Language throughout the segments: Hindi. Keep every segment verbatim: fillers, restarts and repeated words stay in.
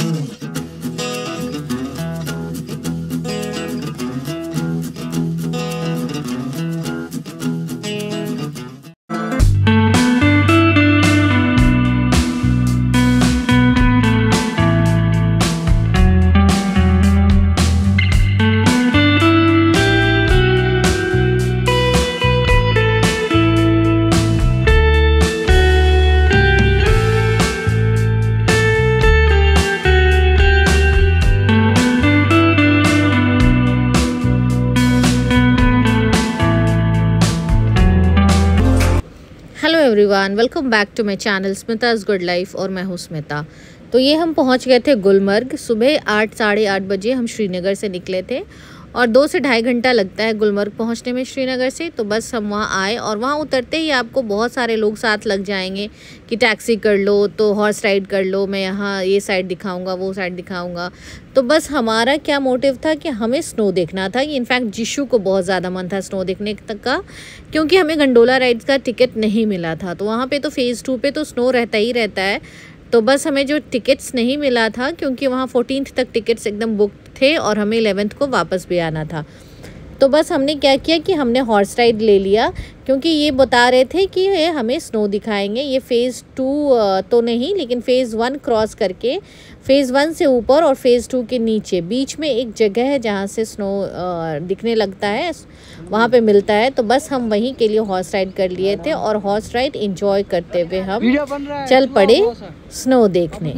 Hello everyone, welcome back to my channel Smita's good life और मैं हूँ स्मिता। तो ये हम पहुँच गए थे गुलमर्ग। सुबह आठ साढ़े आठ बजे हम श्रीनगर से निकले थे और दो से ढाई घंटा लगता है गुलमर्ग पहुँचने में श्रीनगर से। तो बस हम वहाँ आए और वहाँ उतरते ही आपको बहुत सारे लोग साथ लग जाएंगे कि टैक्सी कर लो, तो हॉर्स राइड कर लो, मैं यहाँ ये साइड दिखाऊंगा, वो साइड दिखाऊंगा। तो बस हमारा क्या मोटिव था कि हमें स्नो देखना था। इनफैक्ट जिशु को बहुत ज़्यादा मन था स्नो देखने तक का, क्योंकि हमें गंडोला राइड्स का टिकट नहीं मिला था। तो वहाँ पे तो फ़ेज़ टू पे तो स्नो रहता ही रहता है। तो बस हमें जो टिकट्स नहीं मिला था, क्योंकि वहाँ फोर्टीन्थ तक टिकट्स एकदम बुक थे और हमें इलेवेंथ को वापस भी आना था। तो बस हमने क्या किया कि हमने हॉर्स राइड ले लिया, क्योंकि ये बता रहे थे कि ये हमें स्नो दिखाएंगे। ये फ़ेज़ टू तो नहीं, लेकिन फ़ेज़ वन क्रॉस करके फ़ेज़ वन से ऊपर और फ़ेज़ टू के नीचे बीच में एक जगह है जहाँ से स्नो दिखने लगता है, वहाँ पे मिलता है। तो बस हम वहीं के लिए हॉर्स राइड कर लिए थे और हॉर्स राइड एंजॉय करते हुए हम चल पड़े स्नो देखने।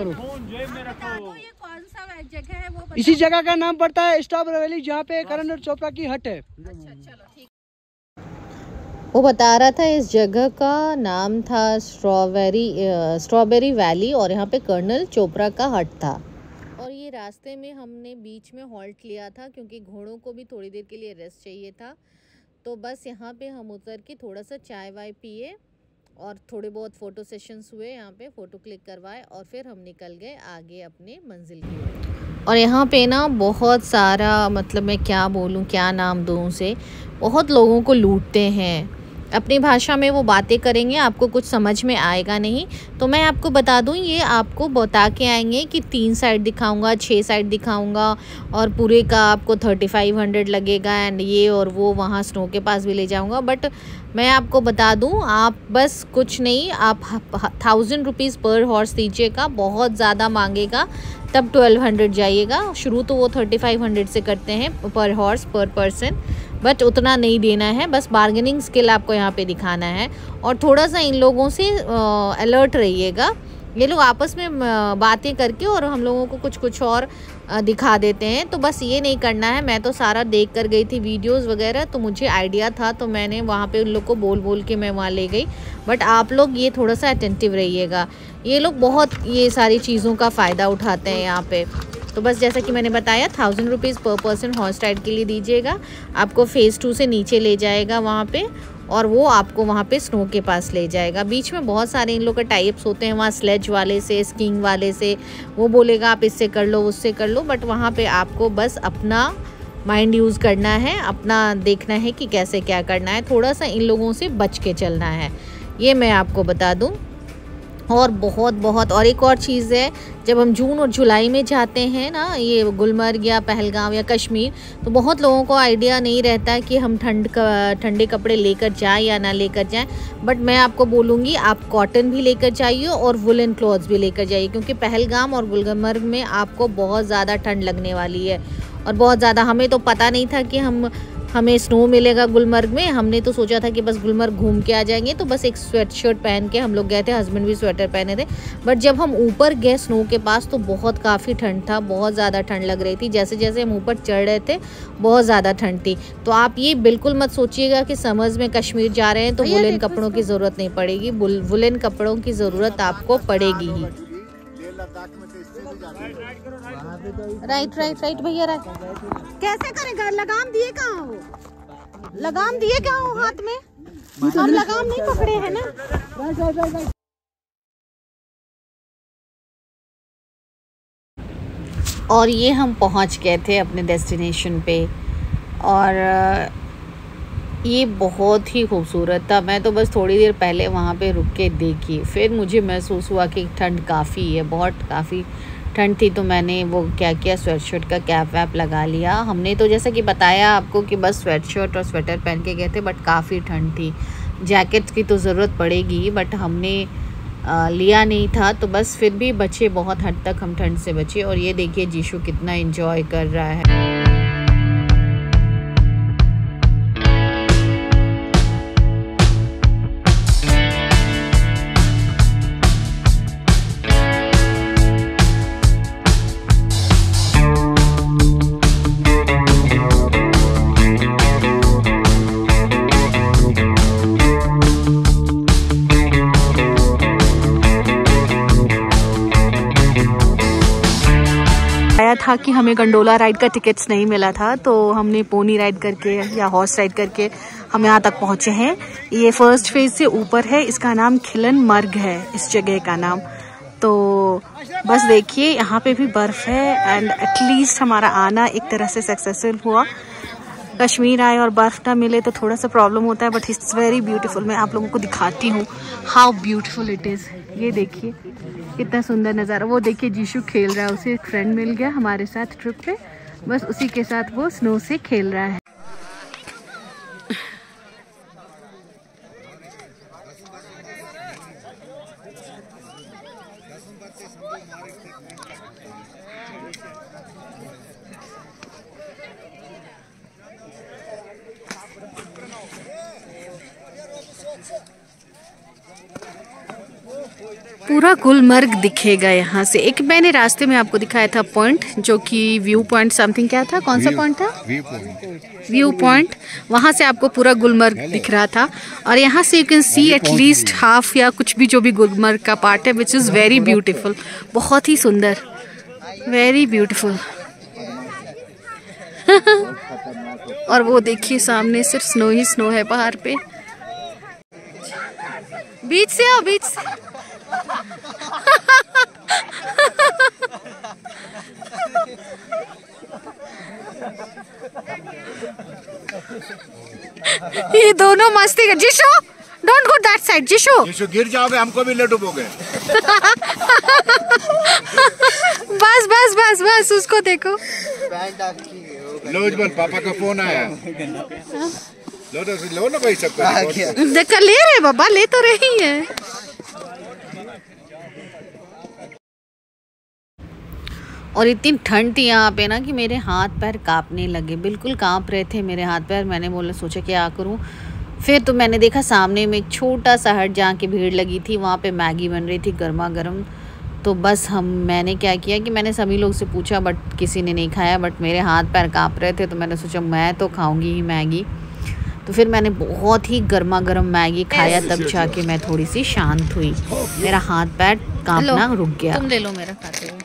जगह है वो इसी जगह का नाम पड़ता है स्ट्रॉबेरी वैली, जहाँ पे करण चोपड़ा की हट है। अच्छा, चलो ठीक। वो बता रहा था इस जगह का नाम था स्ट्रॉबेरी स्ट्रॉबेरी वैली और यहाँ पे कर्नल चोपड़ा का हट था। और ये रास्ते में हमने बीच में हॉल्ट लिया था, क्योंकि घोड़ों को भी थोड़ी देर के लिए रेस्ट चाहिए था। तो बस यहाँ पे हम उतर के थोड़ा सा चाय वाय पिए और थोड़े बहुत फ़ोटो सेशंस हुए, यहाँ पे फ़ोटो क्लिक करवाए और फिर हम निकल गए आगे अपने मंजिल की ओर। और यहाँ पे ना बहुत सारा, मतलब मैं क्या बोलूँ, क्या नाम दूँ उसे, बहुत लोगों को लूटते हैं। अपनी भाषा में वो बातें करेंगे, आपको कुछ समझ में आएगा नहीं। तो मैं आपको बता दूं, ये आपको बता के आएंगे कि तीन साइड दिखाऊंगा, छः साइड दिखाऊंगा और पूरे का आपको थर्टी फाइव हंड्रेड लगेगा एंड ये और वो, वहाँ स्नो के पास भी ले जाऊंगा। बट मैं आपको बता दूं, आप बस कुछ नहीं, आप थाउजेंड रुपीज़ पर हॉर्स दीजिएगा। बहुत ज़्यादा मांगेगा तब ट्वेल्व हंड्रेड जाइएगा। शुरू तो वो थर्टी फाइव हंड्रेड से करते हैं पर हॉर्स पर पर्सन, बट उतना नहीं देना है। बस बार्गेनिंग स्किल आपको यहाँ पे दिखाना है और थोड़ा सा इन लोगों से अलर्ट रहिएगा। ये लोग आपस में बातें करके और हम लोगों को कुछ कुछ और दिखा देते हैं। तो बस ये नहीं करना है। मैं तो सारा देख कर गई थी वीडियोस वगैरह, तो मुझे आइडिया था, तो मैंने वहाँ पे उन लोग को बोल बोल के मैं वहाँ ले गई। बट आप लोग ये थोड़ा सा अटेंटिव रहिएगा। ये लोग बहुत ये सारी चीज़ों का फ़ायदा उठाते हैं यहाँ पे। तो बस जैसा कि मैंने बताया, thousand rupees per person horse ride के लिए दीजिएगा। आपको फ़ेज़ टू से नीचे ले जाएगा वहाँ पे और वो आपको वहाँ पे स्नो के पास ले जाएगा। बीच में बहुत सारे इन लोग के टाइप्स होते हैं, वहाँ स्लेज वाले से, स्कीइंग वाले से, वो बोलेगा आप इससे कर लो, उससे कर लो। बट वहाँ पे आपको बस अपना माइंड यूज़ करना है, अपना देखना है कि कैसे क्या करना है। थोड़ा सा इन लोगों से बच के चलना है, ये मैं आपको बता दूँ। और बहुत बहुत और एक और चीज़ है, जब हम जून और जुलाई में जाते हैं ना, ये गुलमर्ग या पहलगाम या कश्मीर, तो बहुत लोगों को आइडिया नहीं रहता है कि हम ठंड का ठंडे कपड़े लेकर जाएं या ना लेकर जाएं। बट मैं आपको बोलूँगी, आप कॉटन भी लेकर जाइए और वुलन क्लॉथ्स भी लेकर जाइए, क्योंकि पहलगाम और गुलमर्ग में आपको बहुत ज़्यादा ठंड लगने वाली है। और बहुत ज़्यादा, हमें तो पता नहीं था कि हम हमें स्नो मिलेगा गुलमर्ग में। हमने तो सोचा था कि बस गुलमर्ग घूम के आ जाएंगे, तो बस एक स्वेट शर्ट पहन के हम लोग गए थे। हस्बैंड भी स्वेटर पहने थे। बट जब हम ऊपर गए स्नो के पास, तो बहुत काफ़ी ठंड था, बहुत ज़्यादा ठंड लग रही थी। जैसे जैसे हम ऊपर चढ़ रहे थे, बहुत ज़्यादा ठंड थी। तो आप ये बिल्कुल मत सोचिएगा कि समर्स में कश्मीर जा रहे हैं तो वुलन कपड़ों की ज़रूरत नहीं पड़ेगी। वुलन कपड़ों की ज़रूरत आपको पड़ेगी ही। राइट राइट राइट भैया, राइट। कैसे करेगा? लगाम दिए कहाँ हो? लगाम दिए क्या हो हाथ में? हम लगाम नहीं पकड़े हैं ना। और ये हम पहुंच गए थे अपने डेस्टिनेशन पे और ये बहुत ही खूबसूरत था। मैं तो बस थोड़ी देर पहले वहाँ पे रुक के देखी, फिर मुझे महसूस हुआ कि ठंड काफ़ी है, बहुत काफ़ी ठंड थी तो मैंने वो क्या किया, स्वेट शर्ट का कैप वैप लगा लिया। हमने तो जैसा कि बताया आपको कि बस स्वेट शर्ट और स्वेटर पहन के गए थे, बट काफ़ी ठंड थी। जैकेट्स की तो ज़रूरत पड़ेगी, बट हमने आ, लिया नहीं था, तो बस फिर भी बचे, बहुत हद तक हम ठंड से बचे। और ये देखिए जीशु कितना एंजॉय कर रहा है। था कि हमें गंडोला राइड का टिकट्स नहीं मिला था, तो हमने पोनी राइड करके या हॉर्स राइड करके हम यहाँ तक पहुँचे हैं। ये फर्स्ट फेज से ऊपर है, इसका नाम खिलन मर्ग है इस जगह का नाम। तो बस देखिए यहाँ पे भी बर्फ है एंड एटलीस्ट हमारा आना एक तरह से सक्सेसफुल हुआ। कश्मीर आए और बर्फ ना मिले तो थोड़ा सा प्रॉब्लम होता है, बट इट्स वेरी ब्यूटीफुल। मैं आप लोगों को दिखाती हूँ हाउ ब्यूटीफुल इट इज़। ये देखिए कितना सुंदर नज़ारा। वो देखिए जीशु खेल रहा है, उसे एक फ्रेंड मिल गया हमारे साथ ट्रिप पे, बस उसी के साथ वो स्नो से खेल रहा है। पूरा गुलमर्ग दिखेगा यहाँ से। एक मैंने रास्ते में आपको दिखाया था पॉइंट, जो कि व्यू पॉइंट समथिंग, क्या था, कौन सा पॉइंट था, व्यू पॉइंट। वहाँ से आपको पूरा गुलमर्ग दिख रहा था। और यहाँ से you can see at least half या कुछ भी जो भी गुलमर्ग का पार्ट है, विच इज़ वेरी ब्यूटीफुल, बहुत ही सुंदर, वेरी ब्यूटीफुल। और वो देखिए सामने सिर्फ स्नो ही स्नो है पहाड़ पे। बीच से आओ, बीच से। ये दोनों मस्ती कर। Jishu don't go that side. Jishu Jishu गिर जाओगे, हमको भी ले डूबोगे। बस बस बस बस उसको देखो। लो उज्जवल, पापा का फोन आया। लो तो लो ना भाई, सबका देखा ले रहे बाबा, ले तो रही है। और इतनी ठंड थी यहाँ पे ना कि मेरे हाथ पैर कांपने लगे, बिल्कुल कांप रहे थे मेरे हाथ पैर। मैंने बोला सोचा क्या करूँ, फिर तो मैंने देखा सामने में एक छोटा सा हट जहाँ की भीड़ लगी थी, वहाँ पे मैगी बन रही थी गर्मा गर्म। तो बस हम मैंने क्या किया कि मैंने सभी लोग से पूछा, बट किसी ने नहीं खाया, बट मेरे हाथ पैर काँप रहे थे। तो मैंने सोचा मैं तो खाऊँगी ही मैगी। तो फिर मैंने बहुत ही गर्मा गर्म मैगी खाया, तब जाके मैं थोड़ी सी शांत हुई, मेरा हाथ पैर कांपना रुक गया। तुम ले लो मेरा खाते हुए।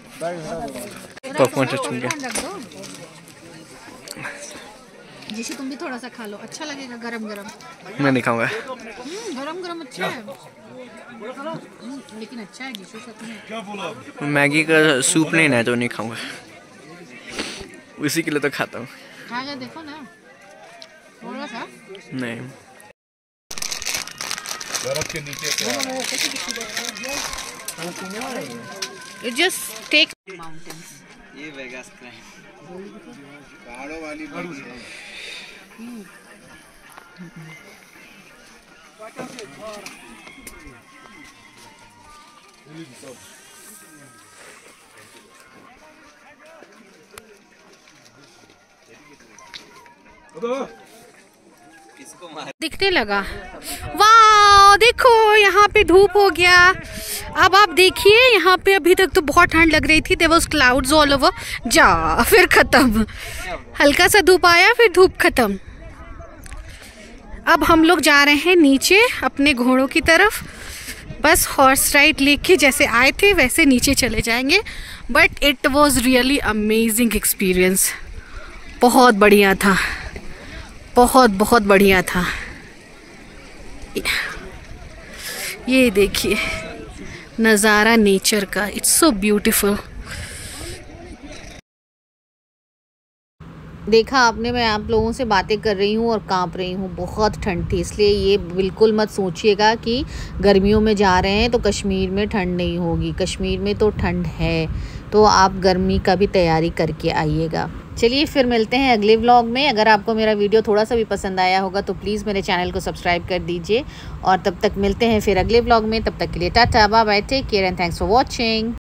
जिसे तुम भी थोड़ा सा खा लो, अच्छा लगेगा गरम गरम। मैं नहीं खाऊंगा। गरम गरम अच्छा है, लेकिन अच्छा है जिसु सच में। मैगी का सूप नहीं ना तो नहीं खाऊंगा, उसी के लिए तो खाता हूँ। खा के देखो ना थोड़ा सा। नहीं बर्फ के नीचे You just take mountains. ये वेगास क्राइम पहाड़ों वाली बर्फ। दिखने लगा। वाह देखो यहाँ पे धूप हो गया। अब आप देखिए यहाँ पे अभी तक तो बहुत ठंड लग रही थी, there was clouds all over, जा फिर खत्म, हल्का सा धूप आया फिर धूप खत्म। अब हम लोग जा रहे हैं नीचे अपने घोड़ों की तरफ। बस हॉर्स राइड लेके जैसे आए थे वैसे नीचे चले जाएंगे। But it was really amazing experience, बहुत बढ़िया था, बहुत बहुत बढ़िया था। ये देखिए नज़ारा नेचर का, इट्स सो ब्यूटीफुल। देखा आपने, मैं आप लोगों से बातें कर रही हूँ और कांप रही हूँ, बहुत ठंड थी। इसलिए ये बिल्कुल मत सोचिएगा कि गर्मियों में जा रहे हैं तो कश्मीर में ठंड नहीं होगी। कश्मीर में तो ठंड है, तो आप गर्मी का भी तैयारी करके आइएगा। चलिए फिर मिलते हैं अगले व्लॉग में। अगर आपको मेरा वीडियो थोड़ा सा भी पसंद आया होगा तो प्लीज़ मेरे चैनल को सब्सक्राइब कर दीजिए और तब तक मिलते हैं फिर अगले व्लॉग में। तब तक के लिए tata bye bye, take care and thanks for watching.